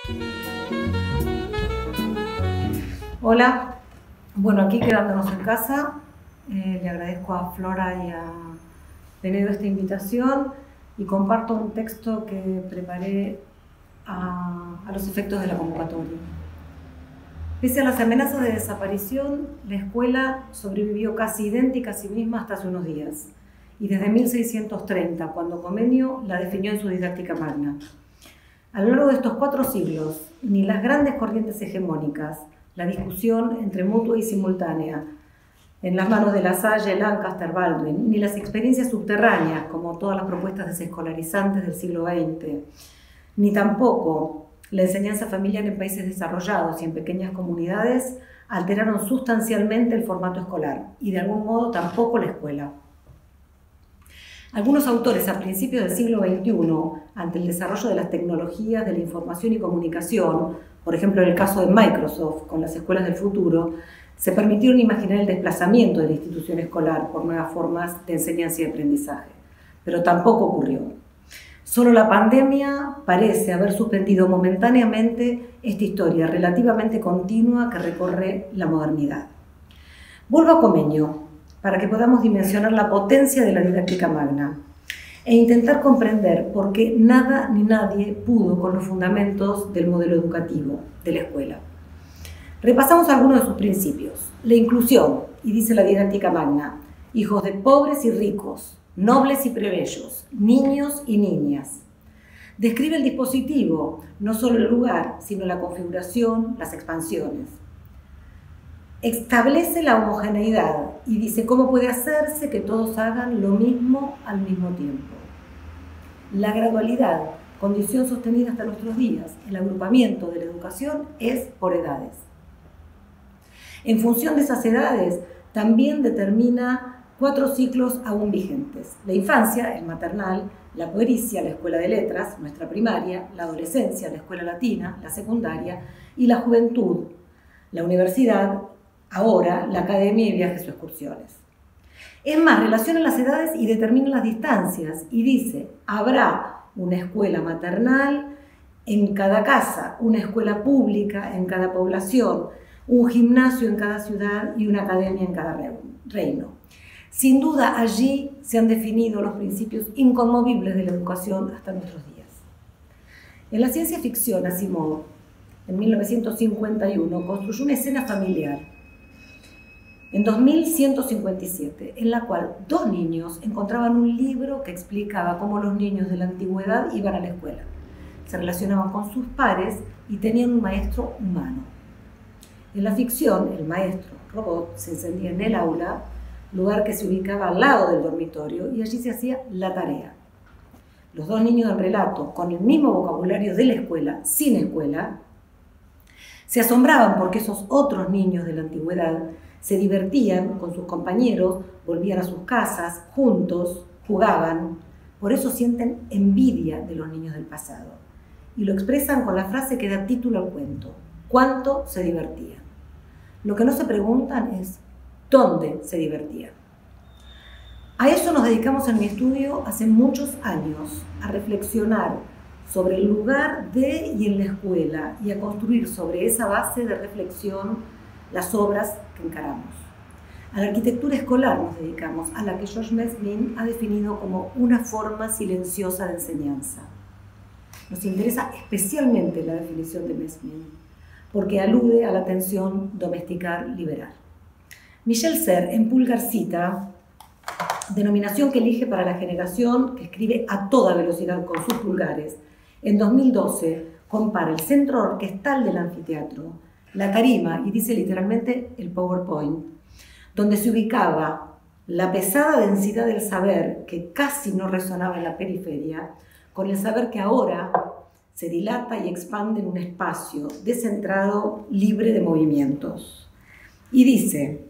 Hola, bueno, aquí quedándonos en casa, le agradezco a Flora y a Penedo esta invitación y comparto un texto que preparé a los efectos de la convocatoria. Pese a las amenazas de desaparición, la escuela sobrevivió casi idéntica a sí misma hasta hace unos días, y desde 1630, cuando Comenio la definió en su didáctica magna. A lo largo de estos 4 siglos, ni las grandes corrientes hegemónicas, la discusión entre mutua y simultánea, en las manos de La Salle, Lancaster, Baldwin, ni las experiencias subterráneas, como todas las propuestas desescolarizantes del siglo XX, ni tampoco la enseñanza familiar en países desarrollados y en pequeñas comunidades, alteraron sustancialmente el formato escolar, y de algún modo tampoco la escuela. Algunos autores a principios del siglo XXI, ante el desarrollo de las tecnologías de la información y comunicación, por ejemplo en el caso de Microsoft con las escuelas del futuro, se permitieron imaginar el desplazamiento de la institución escolar por nuevas formas de enseñanza y aprendizaje, pero tampoco ocurrió. Solo la pandemia parece haber suspendido momentáneamente esta historia relativamente continua que recorre la modernidad. Vuelvo a Comenio, para que podamos dimensionar la potencia de la didáctica magna e intentar comprender por qué nada ni nadie pudo con los fundamentos del modelo educativo de la escuela. Repasamos algunos de sus principios. La inclusión, y dice la didáctica magna, hijos de pobres y ricos, nobles y plebeyos, niños y niñas. Describe el dispositivo, no solo el lugar, sino la configuración, las expansiones. Establece la homogeneidad y dice cómo puede hacerse que todos hagan lo mismo al mismo tiempo. La gradualidad, condición sostenida hasta nuestros días, el agrupamiento de la educación es por edades. En función de esas edades, también determina 4 ciclos aún vigentes. La infancia, el maternal, la puericia, la escuela de letras, nuestra primaria, la adolescencia, la escuela latina, la secundaria, y la juventud, la universidad, ahora la academia y viajes o excursiones. Es más, relaciona las edades y determina las distancias y dice, habrá una escuela maternal en cada casa, una escuela pública en cada población, un gimnasio en cada ciudad y una academia en cada reino. Sin duda, allí se han definido los principios inconmovibles de la educación hasta nuestros días. En la ciencia ficción, Asimov, en 1951, construyó una escena familiar, en 2157, en la cual 2 niños encontraban un libro que explicaba cómo los niños de la antigüedad iban a la escuela. Se relacionaban con sus pares y tenían un maestro humano. En la ficción, el maestro, robot, se encendía en el aula, lugar que se ubicaba al lado del dormitorio, y allí se hacía la tarea. Los 2 niños del relato, con el mismo vocabulario de la escuela, sin escuela, se asombraban porque esos otros niños de la antigüedad se divertían con sus compañeros, volvían a sus casas, juntos, jugaban. Por eso sienten envidia de los niños del pasado. Y lo expresan con la frase que da título al cuento: ¿cuánto se divertían? Lo que no se preguntan es ¿dónde se divertían? A eso nos dedicamos en mi estudio hace muchos años, a reflexionar sobre el lugar de y en la escuela y a construir sobre esa base de reflexión las obras que encaramos. A la arquitectura escolar nos dedicamos, a la que George Mesmin ha definido como una forma silenciosa de enseñanza. Nos interesa especialmente la definición de Mesmin, porque alude a la tensión domesticar-liberar. Michel Serres, en Pulgarcita, denominación que elige para la generación que escribe a toda velocidad con sus pulgares, en 2012 compara el centro orquestal del anfiteatro, la tarima, y dice literalmente el PowerPoint, donde se ubicaba la pesada densidad del saber que casi no resonaba en la periferia, con el saber que ahora se dilata y expande en un espacio descentrado, libre de movimientos. Y dice,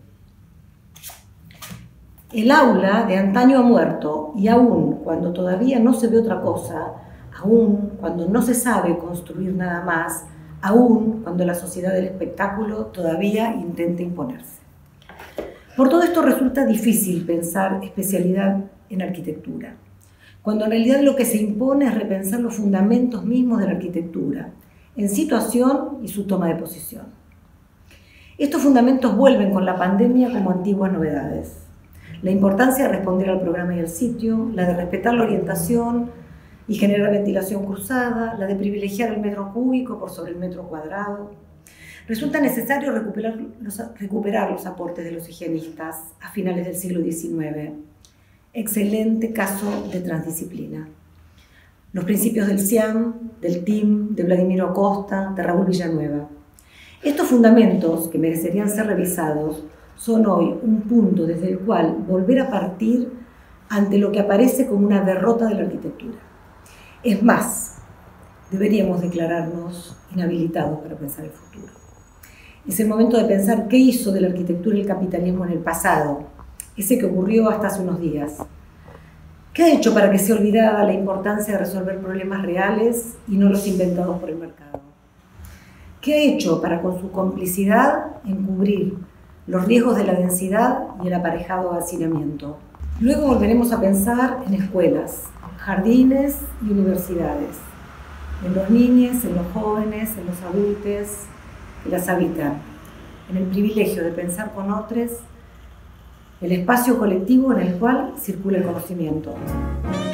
el aula de antaño ha muerto, y aún cuando todavía no se ve otra cosa, aún cuando no se sabe construir nada más, aún cuando la sociedad del espectáculo todavía intenta imponerse. Por todo esto resulta difícil pensar especialidad en arquitectura, cuando en realidad lo que se impone es repensar los fundamentos mismos de la arquitectura, en situación y su toma de posición. Estos fundamentos vuelven con la pandemia como antiguas novedades. La importancia de responder al programa y al sitio, la de respetar la orientación y generar ventilación cruzada, la de privilegiar el metro cúbico por sobre el metro cuadrado. Resulta necesario recuperar los aportes de los higienistas a finales del siglo XIX. Excelente caso de transdisciplina. Los principios del CIAM, del TIM, de Vladimiro Acosta, de Raúl Villanueva. Estos fundamentos, que merecerían ser revisados, son hoy un punto desde el cual volver a partir ante lo que aparece como una derrota de la arquitectura. Es más, deberíamos declararnos inhabilitados para pensar el futuro. Es el momento de pensar qué hizo de la arquitectura el capitalismo en el pasado, ese que ocurrió hasta hace unos días. ¿Qué ha hecho para que se olvidara la importancia de resolver problemas reales y no los inventados por el mercado? ¿Qué ha hecho para, con su complicidad, encubrir los riesgos de la densidad y el aparejado hacinamiento? Luego volveremos a pensar en escuelas, jardines y universidades, en los niños, en los jóvenes, en los adultos que las habitan, en el privilegio de pensar con otros, el espacio colectivo en el cual circula el conocimiento.